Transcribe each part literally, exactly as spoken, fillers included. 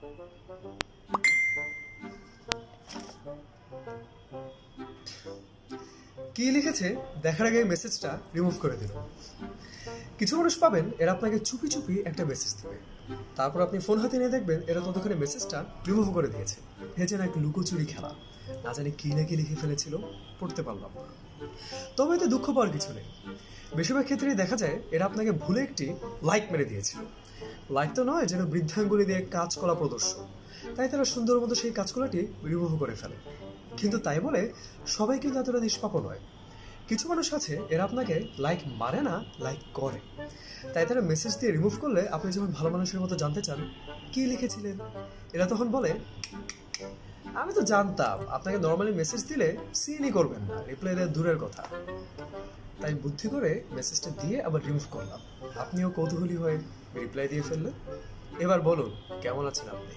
কি লিখেছে দেখার আগে মেসেজটা রিমুভ করে দিল। কিছু মানুষ পাবেন এরা আপনাকে চুপি চুপি একটা মেসেজ দেবে, তারপর আপনি ফোন হাতে নিয়ে দেখবেন এরা ততক্ষণে মেসেজটা রিমুভ করে দিয়েছে। এ যেন এক লুকোচুরি খেলা, না জানি কি না কি লিখে ফেলেছিল, পড়তে পারলাম না। তবে এতে দুঃখ পাওয়ার কিছু নেই। বেশিরভাগ ক্ষেত্রেই দেখা যায় এরা আপনাকে ভুলে একটি লাইক মেরে দিয়েছিল। লাইক তো নয়, যেন বৃদ্ধাঙ্গুলি দিয়ে কাজ করা প্রদর্শন, তাই তারা সুন্দর মতো সেই কাজকলাটি রিমুভ করে ফেলে। কিন্তু তাই বলে সবাই কিন্তু এতটা নিষ্পাপ নয়। কিছু মানুষ আছে এরা আপনাকে লাইক মারে না, লাইক করে। তাই তারা মেসেজ দিয়ে রিমুভ করলে আপনি যখন ভালো মানুষের মতো জানতে চান কি লিখেছিলেন, এরা তখন বলে, আমি তো জানতাম আপনাকে নর্মালি মেসেজ দিলে সিনই করবেন না, রিপ্লাই দেওয়ার দূরের কথা। তাই বুদ্ধি করে মেসেজটা দিয়ে আবার রিমুভ করলাম। আপনিও কৌতূহলী হয়ে রিপ্লাই দিয়ে ফেললেন। এবার বলুন কেমন আছেন আপনি?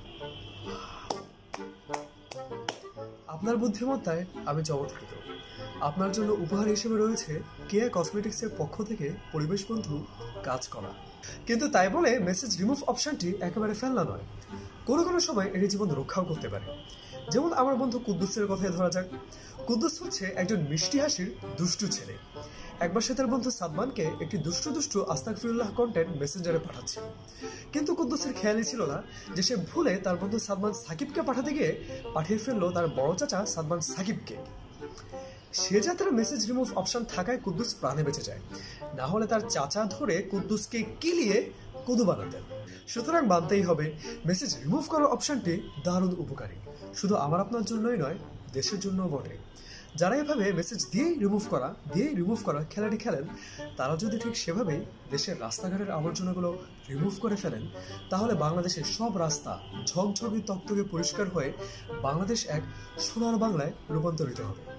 আপনার বুদ্ধিমত্তায় আমি চমৎকৃত। আপনার জন্য উপহার হিসেবে রয়েছে কেয়া কসমেটিক্সের পক্ষ থেকে পরিবেশ বন্ধু কাজ করা। কিন্তু তাই বলে মেসেজ রিমুভ অপশনটি একেবারে ফেলনা নয়, কোনো কোনো সময় এটি জীবন রক্ষাও করতে পারে। যেমন আমার বন্ধু কুদ্দুসের কথাই ধরা যাক। কুদ্দুস হচ্ছে একজন মিষ্টি হাসির দুষ্টু ছেলে। একবার সে তার বন্ধু সাদমানকে একটি দুষ্টু দুষ্টু আস্তাগফিরুল্লাহ কন্টেন্ট মেসেঞ্জারে পাঠাচ্ছিল, কিন্তু কুদ্দুসের খেয়ালই ছিল না যে সে ভুলে তার বন্ধু সাদমান সাকিবকে পাঠাতে গিয়ে পাঠিয়ে ফেললো তার বড় চাচা সাদমান সাকিবকে। সে যাত্রা মেসেজ রিমুভ অপশন থাকায় কুদ্দুস প্রাণে বেঁচে যায়, না হলে তার চাচা ধরে কুদ্দুসকে কিলিয়ে কুদু বানাতেন। সুতরাং মানতেই হবে মেসেজ রিমুভ করার অপশনটি দারুণ উপকারী, শুধু আমার আপনার জন্যই নয়, দেশের জন্যও বটে। যারা এভাবে মেসেজ দিয়েই রিমুভ করা দিয়েই রিমুভ করা খেলাটি খেলেন, তারা যদি ঠিক সেভাবেই দেশের রাস্তাঘাটের আবর্জনাগুলো রিমুভ করে ফেলেন, তাহলে বাংলাদেশের সব রাস্তা ঝকঝকে তকতকে পরিষ্কার হয়ে বাংলাদেশ এক সোনার বাংলায় রূপান্তরিত হবে।